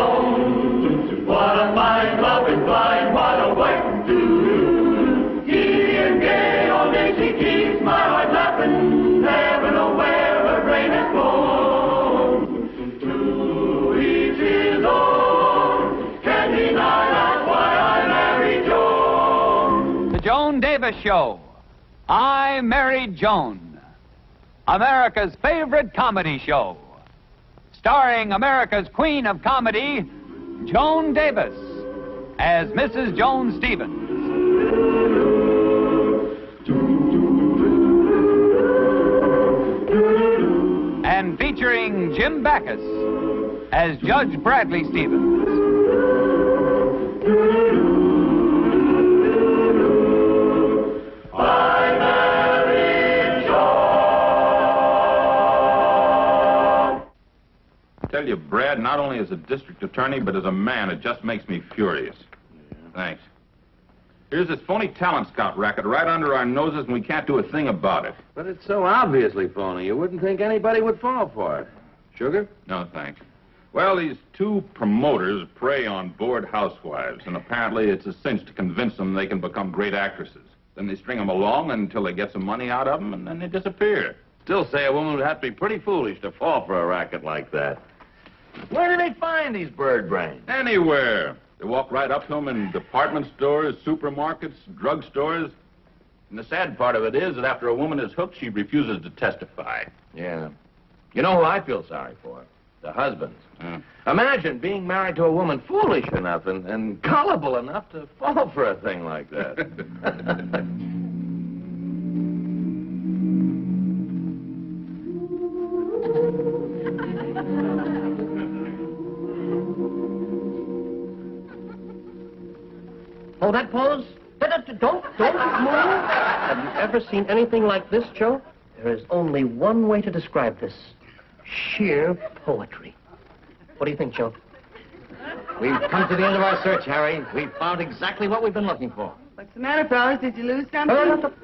Jones. What a fine, loving, fine, what a way to do. Giddy and gay all day she keeps my heart laughing, never know where her brain has gone. To each his own, can't deny that's why I married Joan. The Joan Davis Show. I Married Joan, America's favorite comedy show, starring America's queen of comedy, Joan Davis, as Mrs. Joan Stevens. And featuring Jim Backus as Judge Bradley Stevens. I tell you, Brad, not only as a district attorney, but as a man, it just makes me furious. Yeah. Thanks. Here's this phony talent scout racket right under our noses, and we can't do a thing about it. But it's so obviously phony, you wouldn't think anybody would fall for it. Sugar? No, thanks. Well, these two promoters prey on bored housewives, and apparently it's a cinch to convince them they can become great actresses. Then they string them along until they get some money out of them, and then they disappear. Still say a woman would have to be pretty foolish to fall for a racket like that. Where do they find these bird brains? Anywhere. They walk right up to them in department stores, supermarkets, drugstores. And the sad part of it is that after a woman is hooked, she refuses to testify. Yeah. You know who I feel sorry for? The husbands. Imagine being married to a woman foolish enough and gullible enough to fall for a thing like that. Oh, that pose? Don't move. Have you ever seen anything like this, Joe? There is only one way to describe this. Sheer poetry. What do you think, Joe? We've come to the end of our search, Harry. We've found exactly what we've been looking for. What's the matter, fellas? Did you lose something?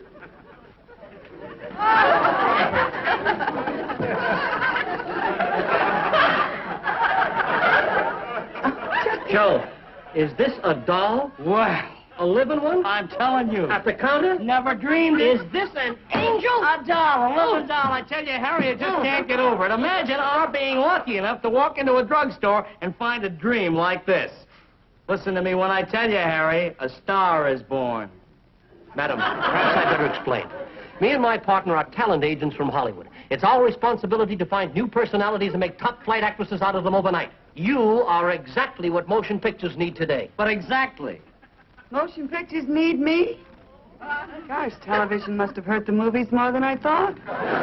Joe, is this a doll? Well, a living one? I'm telling you. At the counter? Never dreamed it. Is this an angel? A doll, a living doll. I tell you, Harry, you just can't get over it. Imagine our being lucky enough to walk into a drugstore and find a dream like this. Listen to me when I tell you, Harry, a star is born. Madam, perhaps I'd better explain. Me and my partner are talent agents from Hollywood. It's our responsibility to find new personalities and make top-flight actresses out of them overnight. You are exactly what motion pictures need today. But exactly. Motion pictures need me? Gosh, television must have hurt the movies more than I thought.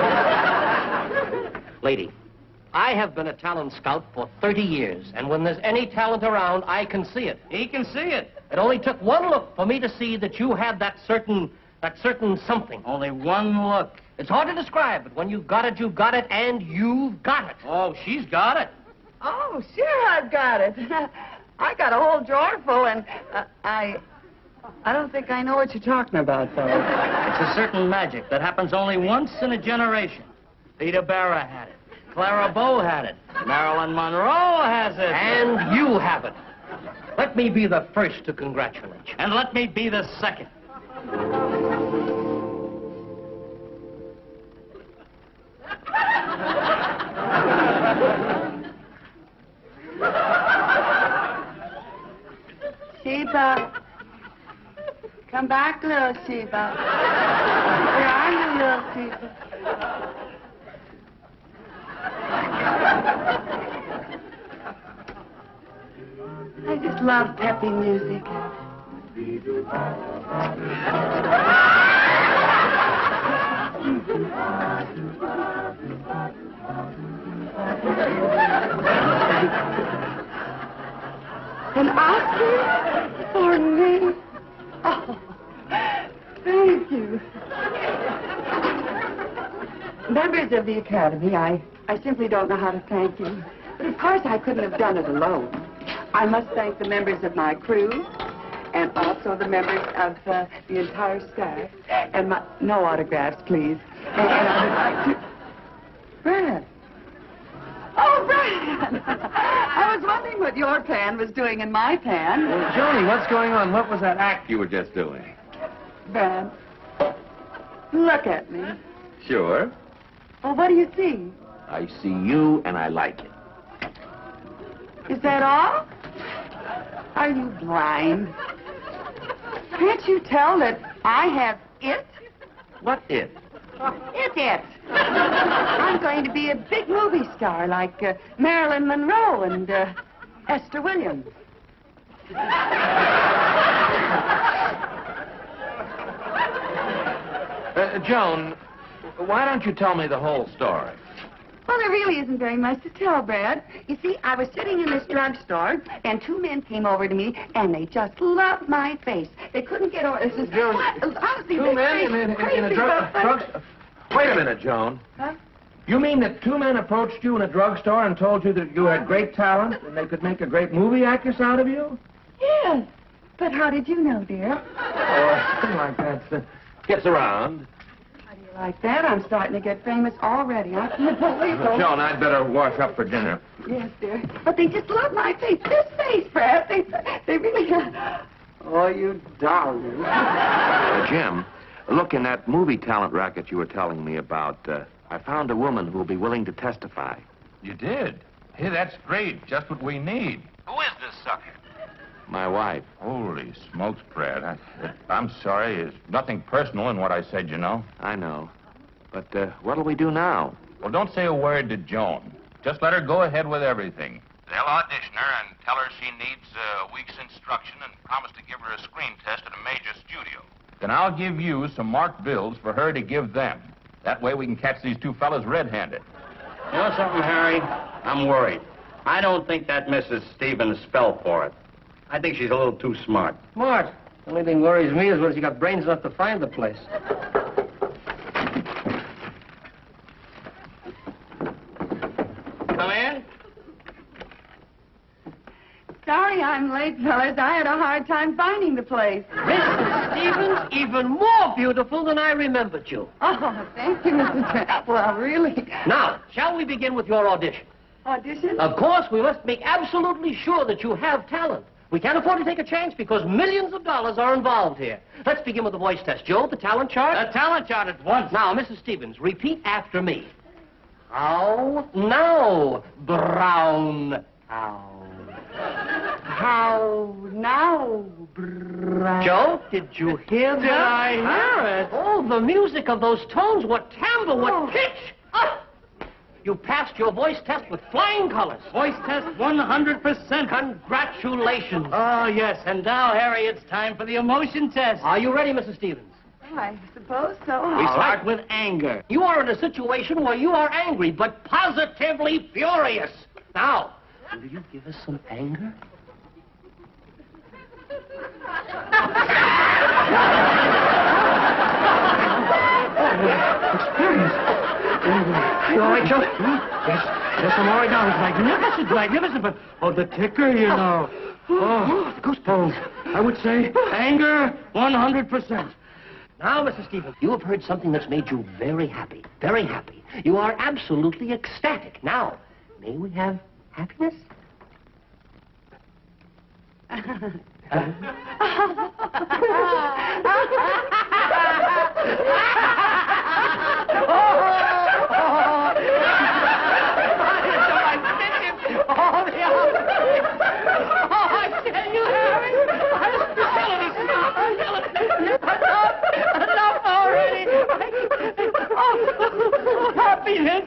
Lady, I have been a talent scout for 30 years, and when there's any talent around, I can see it. He can see it. It only took one look for me to see that you had that certain something. Only one look. It's hard to describe, but when you've got it, and you've got it. Oh, she's got it. Oh, sure I've got it. I got a whole drawer full, and I don't think I know what you're talking about, though. It's a certain magic that happens only once in a generation. Theda Bara had it. Clara Bow had it. Marilyn Monroe has it. And you have it. Let me be the first to congratulate you. And let me be the second. Sheba. Come back, little Sheba. Where are you, little Sheba? I just love peppy music. An Oscar for me? Oh, thank you. Members of the Academy, I simply don't know how to thank you. But of course I couldn't have done it alone. I must thank the members of my crew, and also the members of the entire staff. And my... No autographs, please. And I would like to... Brad. Oh, Brad! I was wondering what your pan was doing in my pan. Well, Joni, what's going on? What was that act you were just doing? Brad, look at me. Sure. Well, what do you see? I see you, and I like it. Is that all? Are you blind? Can't you tell that I have it? What it? It. I'm going to be a big movie star like Marilyn Monroe and Esther Williams. Joan, why don't you tell me the whole story? Well, there really isn't very much to tell, Brad. You see, I was sitting in this drugstore, and two men came over to me, and they just loved my face. They couldn't get over... This is... Honestly, Two men in a drugstore? Wait a minute, Joan. Huh? You mean that two men approached you in a drugstore and told you that you had great talent and they could make a great movie actress out of you? Yes. But how did you know, dear? Oh, something like that. Gets around. How do you like that? I'm starting to get famous already. I can't believe it. Joan, I'd better wash up for dinner. Yes, dear. But they just love my face. This face, Brad. They really... Oh, you darling. Jim, look, in that movie talent racket you were telling me about, I found a woman who will be willing to testify. You did? Hey, that's great. Just what we need. Who is this sucker? My wife. Holy smokes, Brad. I'm sorry. There's nothing personal in what I said, you know. I know. But what'll we do now? Well, don't say a word to Joan. Just let her go ahead with everything. They'll audition her and tell her she needs a week's instruction and promise to give her a screen test at a major studio. Then I'll give you some marked bills for her to give them. That way we can catch these two fellas red-handed. You know something, Harry? I'm worried. I don't think that Mrs. Stevens spelled for it. I think she's a little too smart. Smart. The only thing worries me is whether she got brains enough to find the place. Come in. Sorry I'm late, fellas. I had a hard time finding the place. Mrs. Stevens, even more beautiful than I remembered you. Oh, thank you, Mr. Trent. Well, really. Now, shall we begin with your audition? Audition? Of course, we must make absolutely sure that you have talent. We can't afford to take a chance because millions of dollars are involved here. Let's begin with the voice test. Joe, the talent chart? The talent chart at once. Now, Mrs. Stevens, repeat after me. How now, brown owl? How now, Brad? Joe, did you hear that? Did I hear it? Oh, the music of those tones. What timbre, what pitch. Ah! You passed your voice test with flying colors. Voice test 100%. Congratulations. Oh, yes. And now, Harry, it's time for the emotion test. Are you ready, Mrs. Stevens? I suppose so. We start with anger. You are in a situation where you are angry, but positively furious. Now, will you give us some anger? Experience. You all right, Joe? Yes, I'm all right now. It's magnificent, but... Oh, the ticker, you know. Oh, the goosebumps. I would say anger 100%. Now, Mrs. Stevens, you have heard something that's made you very happy. Very happy. You are absolutely ecstatic. Now, may we have happiness? Happiness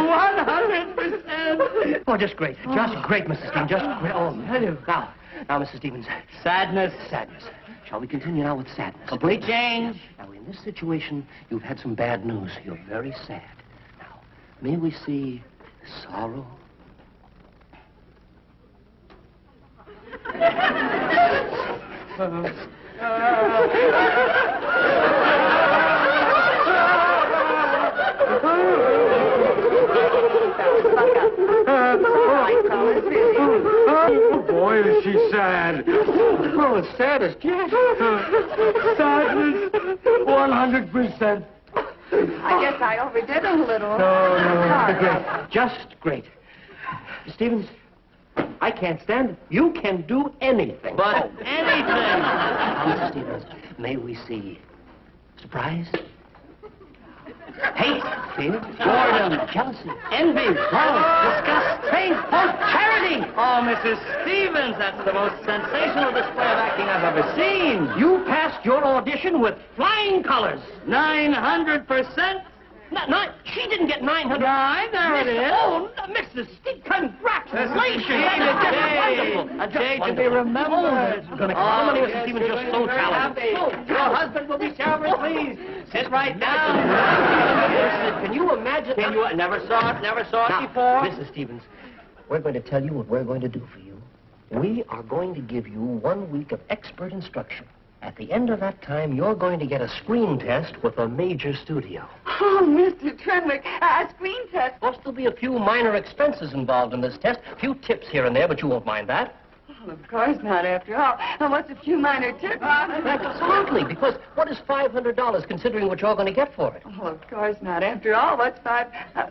100%. Oh, just great. Just great, Mrs. Stevens. Just great. Oh, now, Mrs. Stevens. Sadness. Sadness. Shall we continue now with sadness? Complete change. Now, in this situation, you've had some bad news. You're very sad. Now, may we see sorrow? Oh, boy, is she sad. Oh, it's sad as yet. Sadness 100%. I guess I overdid it a little. No. Great. Just great. Stevens, I can't stand it. You can do anything. But anything. Now, Mrs. Stevens, may we see surprise? Hate, fear, boredom, jealousy, envy, love, disgust, faith, hope, charity. Oh, Mrs. Stevens, that's the most sensational display of acting I've ever seen. You passed your audition with flying colors. 900%. No, she didn't get 900. There it is. Oh, Mrs. Stevens, congratulations. A day to be remembered. Oh, somebody, Mrs. Stevens, just so talented. Your husband will be showered, please. Sit right down. Can you imagine? Never saw it Now, before? Mrs. Stevens, we're going to tell you what we're going to do for you. We are going to give you 1 week of expert instruction. At the end of that time, you're going to get a screen test with a major studio. Oh, Mr. Trenwick, a screen test. Of course, there'll be a few minor expenses involved in this test. A few tips here and there, but you won't mind that. Well, of course not, after all. Now, what's a few minor tips? Absolutely, because what is $500 considering what you're going to get for it? Well, of course not. After all, what's say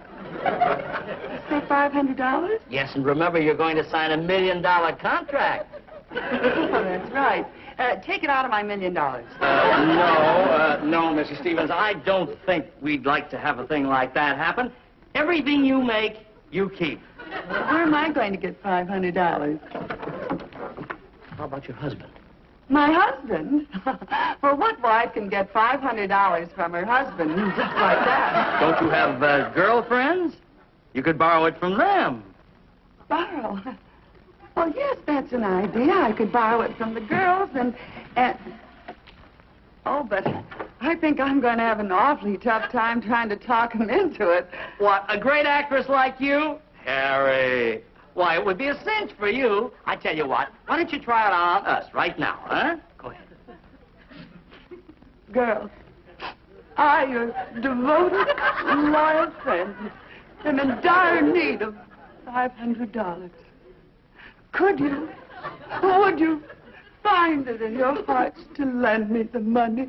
$500? Yes, and remember, you're going to sign $1 million contract. Oh, that's right. Take it out of my $1 million. No, Mrs. Stevens, I don't think we'd like to have a thing like that happen. Everything you make, you keep. Where am I going to get $500? How about your husband? My husband? Well, what wife can get $500 from her husband just like that? Don't you have girlfriends? You could borrow it from them. Borrow? Oh, yes, that's an idea. I could borrow it from the girls and... Oh, but I think I'm going to have an awfully tough time trying to talk him into it. What, a great actress like you? Harry. Why, it would be a cinch for you. I tell you what, why don't you try it on us right now, huh? Go ahead. Girls, I, your devoted, loyal friend, am in dire need of $500. Could you, would you find it in your hearts to lend me the money?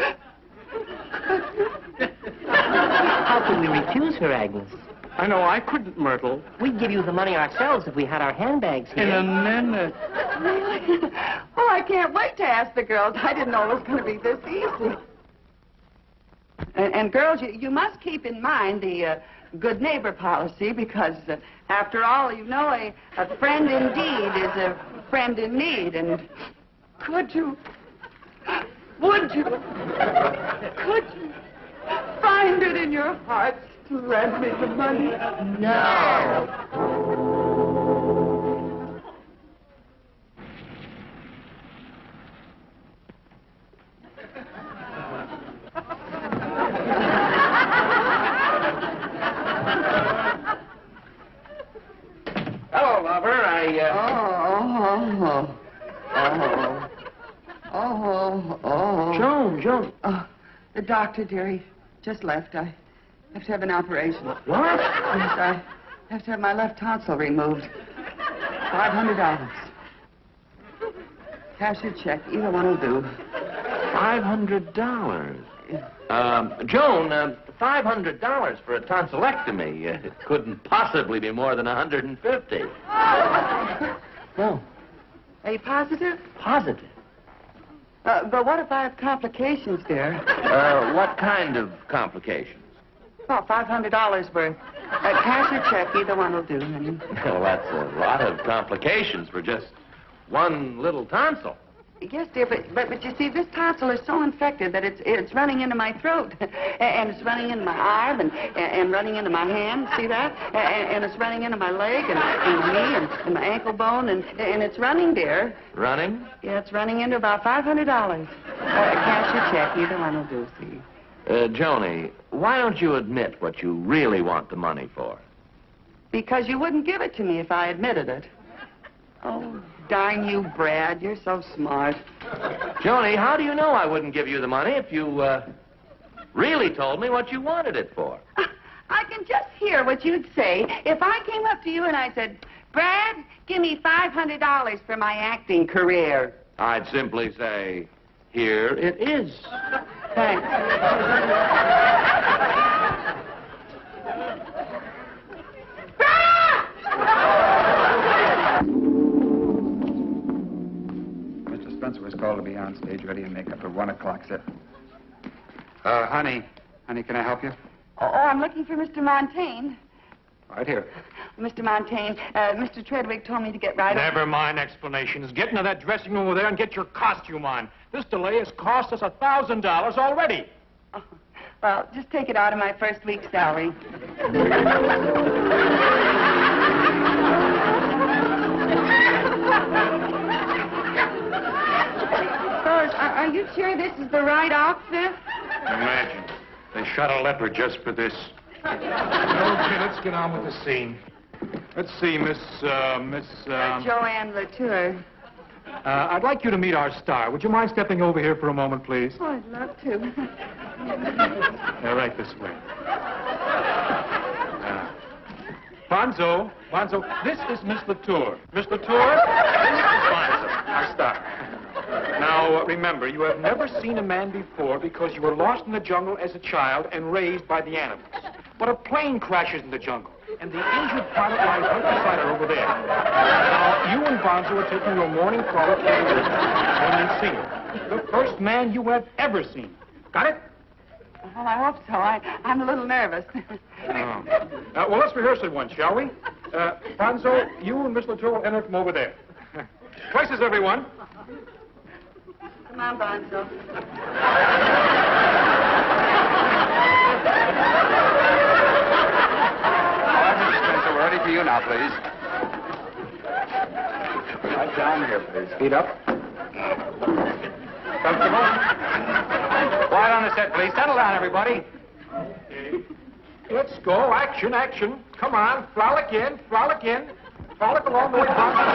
How could we refuse her, Agnes? I know I couldn't, Myrtle. We'd give you the money ourselves if we had our handbags here. In a minute. Really? Oh, I can't wait to ask the girls. I didn't know it was going to be this easy. And girls, you must keep in mind the good neighbor policy because, after all, you know, a friend indeed is a friend in need. And would you find it in your hearts to lend me the money? No. Hello, lover. Joan. Oh, the doctor, dearie, just left. I have to have an operation. What? Yes, I have to have my left tonsil removed. $500. Cash or check, either one will do. $500. Joan, $500 for a tonsillectomy. It couldn't possibly be more than $150. No. Are you positive? Positive. But what if I have complications, dear? What kind of complications? Well, $500 worth. Cash or check, either one will do, honey. Well, that's a lot of complications for just one little tonsil. Yes, dear, but you see, this tonsil is so infected that it's running into my throat, and it's running into my arm, and running into my hand. See that? And it's running into my leg, and my knee, and my ankle bone, and it's running, dear. Running? Yeah, it's running into about $500. Cash or check, either one will do. See. Joni, why don't you admit what you really want the money for? Because you wouldn't give it to me if I admitted it. Oh, darn you, Brad. You're so smart. Joni, how do you know I wouldn't give you the money if you, really told me what you wanted it for? I can just hear what you'd say if I came up to you and I said, Brad, give me $500 for my acting career. I'd simply say, here it is. Thanks. call to be on stage ready and make up at 1 o'clock, sir. Honey, can I help you? Oh, I'm looking for Mr. Montaigne. Right here. Mr. Montaigne, Mr. Treadwig told me to get right Never mind explanations. Get into that dressing room over there and get your costume on. This delay has cost us $1,000 already. Oh, well, just take it out of my first week's salary. Are you sure this is the right outfit? Imagine. They shot a leopard just for this. Okay, let's get on with the scene. Let's see, Miss... Joanne Latour. I'd like you to meet our star. Would you mind stepping over here for a moment, please? Oh, I'd love to. Right this way. Bonzo, this is Miss Latour. Miss Latour, this is Bonzo, our star. Now, remember, you have never seen a man before because you were lost in the jungle as a child and raised by the animals. But a plane crashes in the jungle, and the injured pilot lies right beside her over there. Now, you and Bonzo are taking your morning frolic to the woods when you see her. The first man you have ever seen. Got it? Well, I hope so. I'm a little nervous. Well, let's rehearse it once, shall we? Bonzo, you and Miss Latour will enter from over there. Places, everyone. Come on, Bonzo. All right, Mr. Spencer, we're ready for you now, please. Right down here, please. Feet up. Comfortable? Quiet on the set, please. Settle down, everybody. Let's go. Action, action. Come on. Frolic in. Frolic along the way, Bonzo.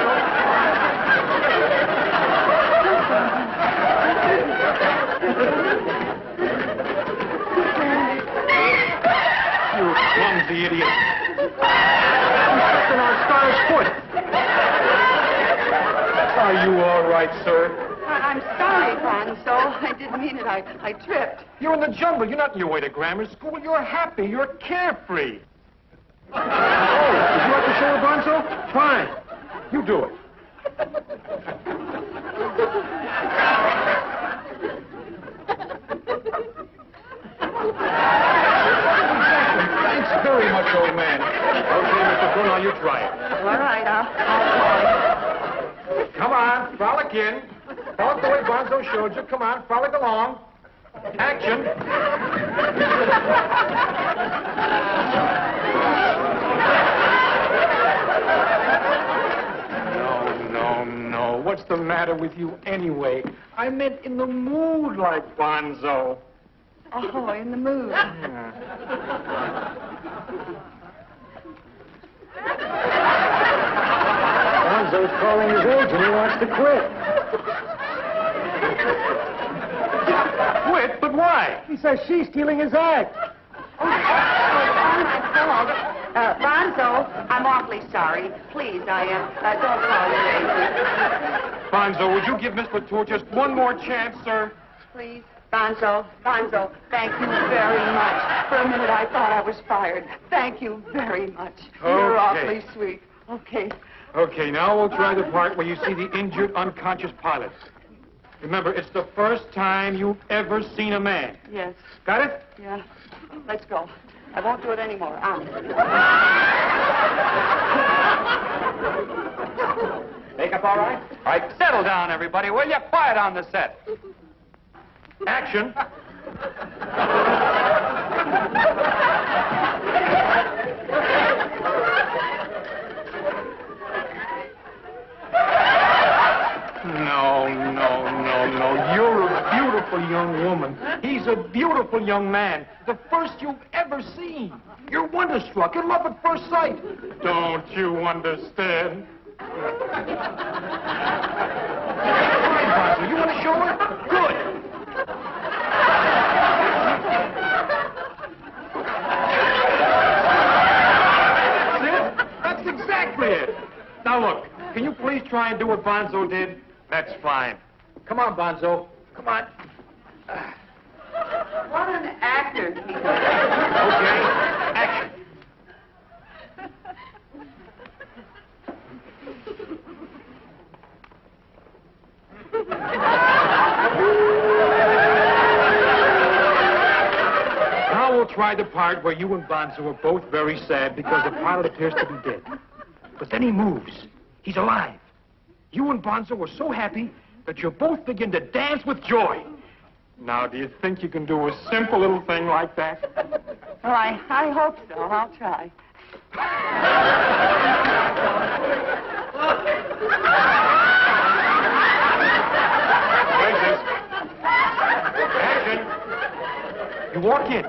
You clumsy idiot. You're stepping on Star's foot. Are you all right, sir? I'm sorry, Bonzo. I didn't mean it. I tripped. You're in the jungle. You're not on your way to grammar school. You're happy. You're carefree. Oh, would you like to show her, Bonzo? Fine. You do it. Thanks very much, old man. Okay, Mr. Bull, now you try it. All right, I'll try. Come on, frolic in. Frolic the way Bonzo showed you. Come on, frolic along. Action. No. What's the matter with you anyway? I meant in the mood like Bonzo. Oh, in the mood. Bonzo's calling his age and he wants to quit. Quit? But why? He says she's stealing his act. Oh, my fault. Bonzo, I'm awfully sorry. Please, I am. Don't call me lazy. Bonzo, would you give Miss Latour just one more chance, sir? Please. Bonzo, thank you very much. For a minute, I thought I was fired. Thank you very much. You're awfully sweet. Okay. Okay, now we'll try the part where you see the injured, unconscious pilot. Remember, it's the first time you've ever seen a man. Yes. Got it? Yeah. Let's go. I won't do it anymore. Makeup all right? All right, settle down, everybody, will you? Quiet on the set. Action. No. You're a beautiful young woman. He's a beautiful young man. The first you've ever seen. You're wonderstruck. You're love at first sight. Don't you understand? Fine, Bonzo. You want to show her? Good. That's exactly it. Now, look. Can you please try and do what Bonzo did? That's fine. Come on, Bonzo. Come on. What an actor he is. Okay. Action. by the part where you and Bonzo are both very sad because the pilot appears to be dead. But then he moves. He's alive. You and Bonzo are so happy that you both begin to dance with joy. Now, do you think you can do a simple little thing like that? Well, I hope so. I'll try. Princess. Action. You walk in.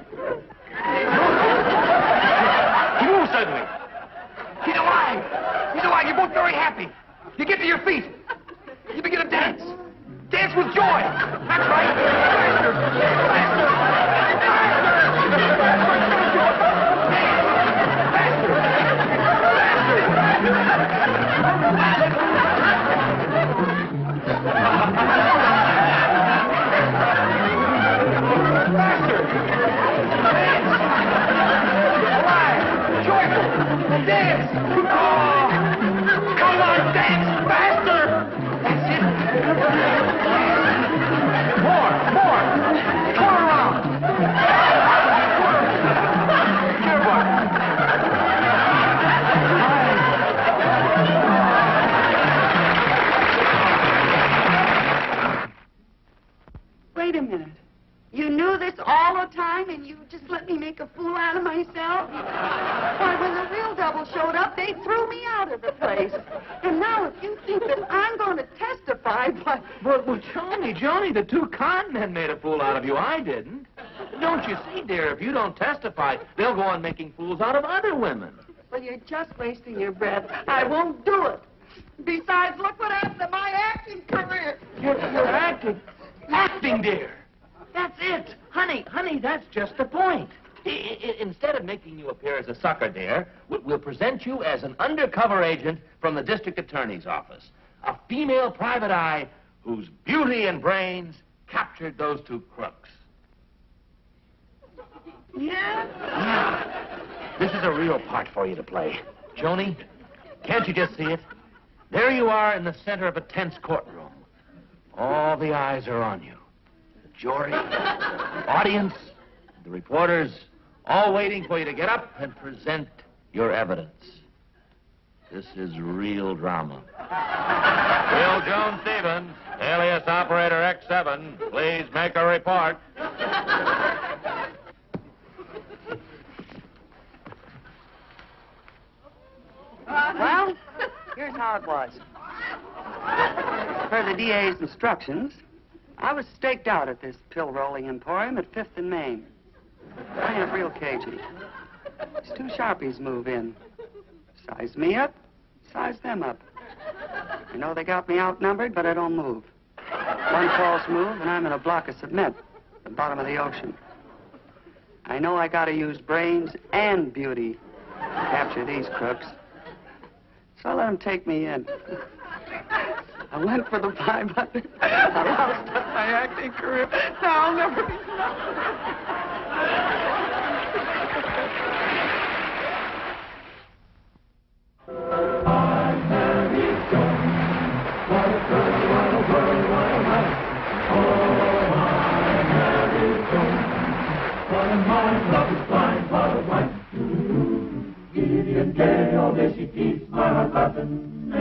He moves suddenly. He's alive. He's alive. You're both very happy. You get to your feet. You begin to dance. Dance with joy. That's right. Faster. Dance! Oh! Come on, dance faster! That's it. More! Turn around! Here, boy. Wait a minute. You knew this all the time, and you just let me make a fool out of myself? Why, when the real double showed up, they threw me out of the place. And now if you think that I'm going to testify, why... Well, Joni, the two con men made a fool out of you. I didn't. Don't you see, dear, if you don't testify, they'll go on making fools out of other women. Well, you're just wasting your breath. I won't do it. Besides, look what happened to my acting career. You're acting. Acting, dear. That's it. Honey, that's just the point. Instead of making you appear as a sucker, dear, we'll present you as an undercover agent from the district attorney's office. A female private eye whose beauty and brains captured those two crooks. Yeah? This is a real part for you to play. Joni, can't you just see it? There you are in the center of a tense courtroom. All the eyes are on you. Jury, audience, the reporters, all waiting for you to get up and present your evidence. This is real drama. Bill Jones-Stevens, alias Operator X7, please make a report. Well, here's how it was. Per the DA's instructions, I was staked out at this pill-rolling emporium at 5th and Main. I ain't real cagey. These two Sharpies move in. Size me up, size them up. I know they got me outnumbered, but I don't move. One false move, and I'm in a block of cement at the bottom of the ocean. I know I gotta use brains and beauty to capture these crooks. So I let them take me in. I went for the 500. I lost my acting career. Now I'll never be... Giddy and gay, all day she keeps my heart laughing.